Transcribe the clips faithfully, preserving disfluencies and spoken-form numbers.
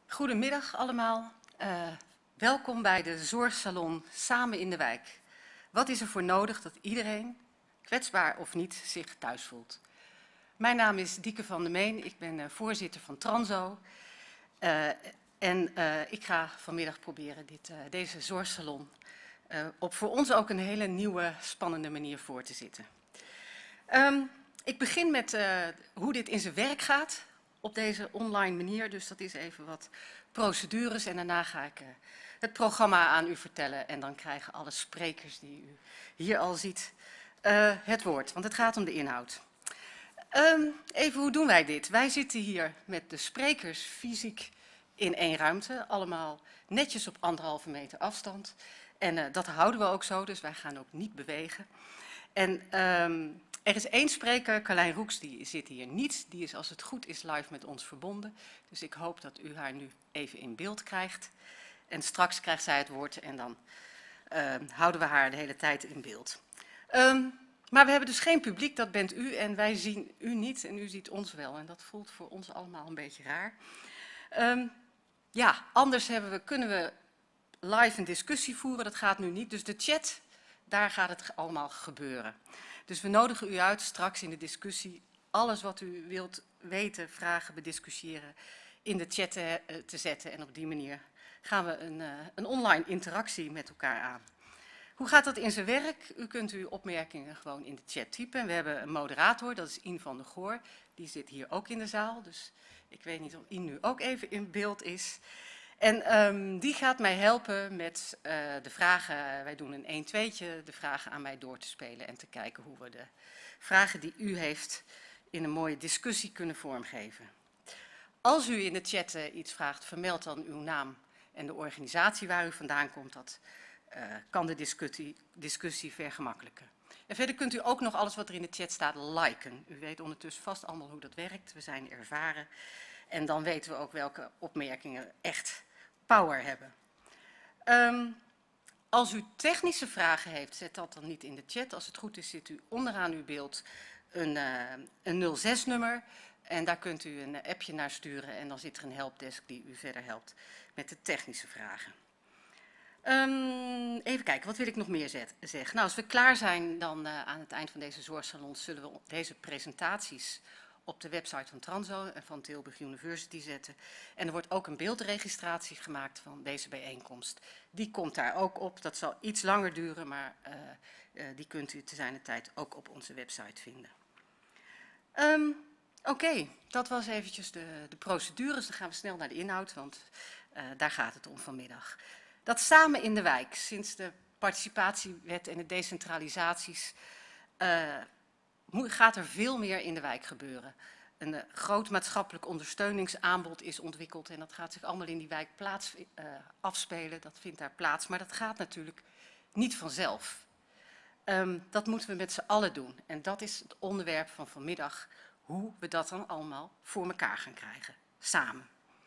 Goedemiddag allemaal. Uh, welkom bij de Zorgsalon Samen in de Wijk. Wat is er voor nodig dat iedereen, kwetsbaar of niet, zich thuis voelt? Mijn naam is Dieke van der Meen, ik ben uh, voorzitter van Transo. Uh, en uh, ik ga vanmiddag proberen dit, uh, deze Zorgsalon uh, op voor ons ook een hele nieuwe, spannende manier voor te zitten. Um, ik begin met uh, hoe dit in zijn werk gaat op deze online manier. Dus dat is even wat procedures en daarna ga ik uh, het programma aan u vertellen. En dan krijgen alle sprekers die u hier al ziet uh, het woord, want het gaat om de inhoud. Um, even hoe doen wij dit? Wij zitten hier met de sprekers fysiek in één ruimte, allemaal netjes op anderhalve meter afstand. En uh, dat houden we ook zo, dus wij gaan ook niet bewegen. En um, er is één spreker, Carlijn Roeks, die zit hier niet. Die is als het goed is live met ons verbonden. Dus ik hoop dat u haar nu even in beeld krijgt. En straks krijgt zij het woord en dan uh, houden we haar de hele tijd in beeld. Um, maar we hebben dus geen publiek, dat bent u. En wij zien u niet en u ziet ons wel. En dat voelt voor ons allemaal een beetje raar. Um, ja, anders hebben we, kunnen we live een discussie voeren. Dat gaat nu niet. Dus de chat, daar gaat het allemaal gebeuren. Dus we nodigen u uit straks in de discussie alles wat u wilt weten, vragen, bediscussiëren in de chat te, uh, te zetten. En op die manier gaan we een, uh, een online interactie met elkaar aan. Hoe gaat dat in zijn werk? U kunt uw opmerkingen gewoon in de chat typen. We hebben een moderator, dat is Ien van der Goor. Die zit hier ook in de zaal, dus ik weet niet of Ien nu ook even in beeld is. En um, die gaat mij helpen met uh, de vragen, wij doen een één tweetje, de vragen aan mij door te spelen en te kijken hoe we de vragen die u heeft in een mooie discussie kunnen vormgeven. Als u in de chat uh, iets vraagt, vermeld dan uw naam en de organisatie waar u vandaan komt. Dat uh, kan de discussie, discussie vergemakkelijken. En verder kunt u ook nog alles wat er in de chat staat liken. U weet ondertussen vast allemaal hoe dat werkt, we zijn ervaren. En dan weten we ook welke opmerkingen echt power hebben. Um, als u technische vragen heeft, zet dat dan niet in de chat. Als het goed is, zit u onderaan uw beeld een, uh, een nul zes nummer. En daar kunt u een appje naar sturen en dan zit er een helpdesk die u verder helpt met de technische vragen. Um, even kijken, wat wil ik nog meer zeggen? Nou, als we klaar zijn dan uh, aan het eind van deze zorgsalon zullen we deze presentaties op de website van Transo en van Tilburg University zetten. En er wordt ook een beeldregistratie gemaakt van deze bijeenkomst. Die komt daar ook op. Dat zal iets langer duren, maar uh, uh, die kunt u te zijner tijd ook op onze website vinden. Um, Oké, okay, dat was eventjes de, de procedures. Dan gaan we snel naar de inhoud, want uh, daar gaat het om vanmiddag. Dat Samen in de Wijk, sinds de participatiewet en de decentralisaties, uh, gaat er veel meer in de wijk gebeuren. Een uh, groot maatschappelijk ondersteuningsaanbod is ontwikkeld en dat gaat zich allemaal in die wijk plaats, uh, afspelen. Dat vindt daar plaats, maar dat gaat natuurlijk niet vanzelf. Um, dat moeten we met z'n allen doen en dat is het onderwerp van vanmiddag, hoe we dat dan allemaal voor elkaar gaan krijgen, samen.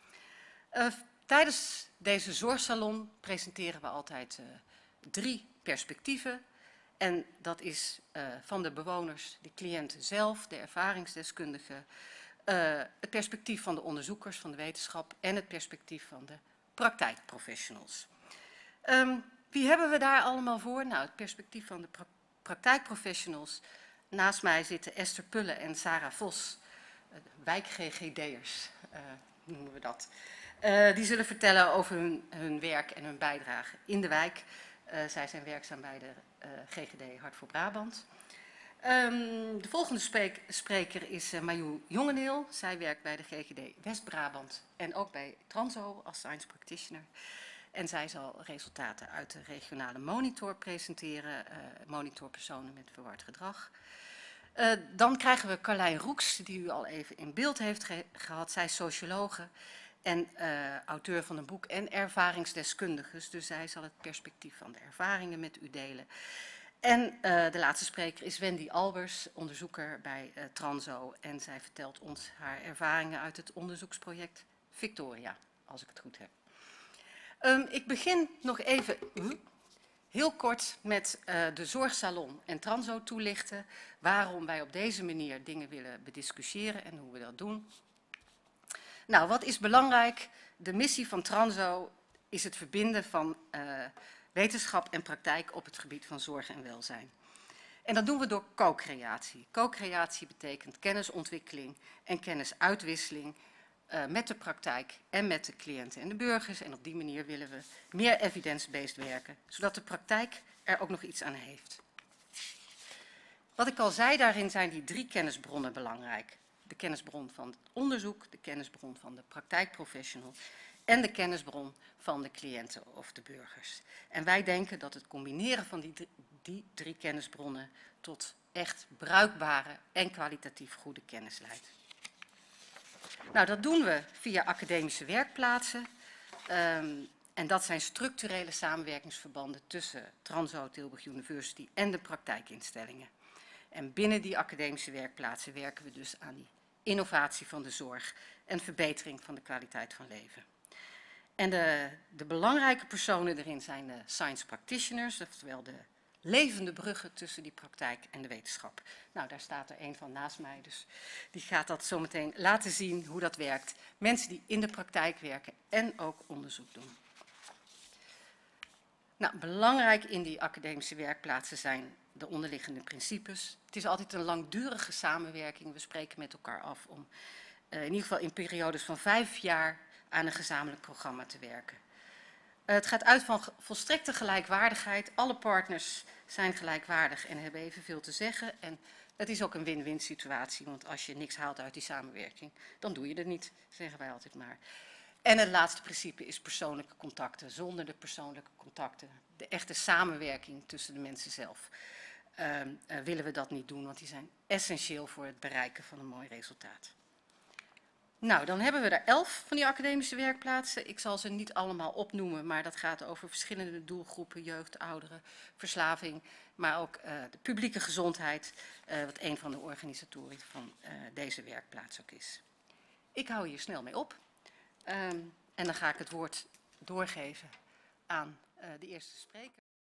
Uh, tijdens deze zorgsalon presenteren we altijd uh, drie perspectieven. En dat is uh, van de bewoners, de cliënten zelf, de ervaringsdeskundigen, uh, het perspectief van de onderzoekers van de wetenschap en het perspectief van de praktijkprofessionals. Um, wie hebben we daar allemaal voor? Nou, het perspectief van de pra praktijkprofessionals. Naast mij zitten Esther Pulle en Sarah Vos, uh, wijk-G G D'ers uh, noemen we dat. Uh, die zullen vertellen over hun, hun werk en hun bijdrage in de wijk. Uh, zij zijn werkzaam bij de uh, G G D Hart voor Brabant. Um, de volgende spreek, spreker is uh, Marjoe Jongeneel. Zij werkt bij de G G D West-Brabant en ook bij Transo als science practitioner. En zij zal resultaten uit de regionale monitor presenteren, uh, monitorpersonen met verward gedrag. Uh, dan krijgen we Carlijn Roeks, die u al even in beeld heeft ge gehad. Zij is sociologe en uh, auteur van een boek en ervaringsdeskundige. Dus zij zal het perspectief van de ervaringen met u delen. En uh, de laatste spreker is Wendy Albers, onderzoeker bij uh, Transo. En zij vertelt ons haar ervaringen uit het onderzoeksproject Victoria, als ik het goed heb. Um, ik begin nog even uh, heel kort met uh, de zorgsalon en Transo toelichten. Waarom wij op deze manier dingen willen bediscussiëren en hoe we dat doen. Nou, wat is belangrijk? De missie van Transo is het verbinden van uh, wetenschap en praktijk op het gebied van zorg en welzijn. En dat doen we door co-creatie. Co-creatie betekent kennisontwikkeling en kennisuitwisseling uh, met de praktijk en met de cliënten en de burgers. En op die manier willen we meer evidence-based werken, zodat de praktijk er ook nog iets aan heeft. Wat ik al zei, daarin zijn die drie kennisbronnen belangrijk. De kennisbron van het onderzoek, de kennisbron van de praktijkprofessional en de kennisbron van de cliënten of de burgers. En wij denken dat het combineren van die drie, die drie kennisbronnen tot echt bruikbare en kwalitatief goede kennis leidt. Nou, dat doen we via academische werkplaatsen. Um, en dat zijn structurele samenwerkingsverbanden tussen Transo Tilburg University en de praktijkinstellingen. En binnen die academische werkplaatsen werken we dus aan die innovatie van de zorg en verbetering van de kwaliteit van leven. En de, de belangrijke personen erin zijn de science practitioners, oftewel de levende bruggen tussen die praktijk en de wetenschap. Nou, daar staat er een van naast mij, dus die gaat dat zo meteen laten zien hoe dat werkt. Mensen die in de praktijk werken en ook onderzoek doen. Nou, belangrijk in die academische werkplaatsen zijn de onderliggende principes. Het is altijd een langdurige samenwerking. We spreken met elkaar af om uh, in ieder geval in periodes van vijf jaar aan een gezamenlijk programma te werken. Uh, het gaat uit van volstrekte gelijkwaardigheid. Alle partners zijn gelijkwaardig en hebben evenveel te zeggen. En het is ook een win-win situatie, want als je niks haalt uit die samenwerking, dan doe je het niet, zeggen wij altijd maar. En het laatste principe is persoonlijke contacten. Zonder de persoonlijke contacten, de echte samenwerking tussen de mensen zelf, uh, uh, willen we dat niet doen, want die zijn essentieel voor het bereiken van een mooi resultaat. Nou, dan hebben we er elf van die academische werkplaatsen. Ik zal ze niet allemaal opnoemen, maar dat gaat over verschillende doelgroepen, jeugd, ouderen, verslaving, maar ook uh, de publieke gezondheid, uh, wat een van de organisatoren van uh, deze werkplaats ook is. Ik hou hier snel mee op. Um, en dan ga ik het woord doorgeven aan uh, de eerste spreker.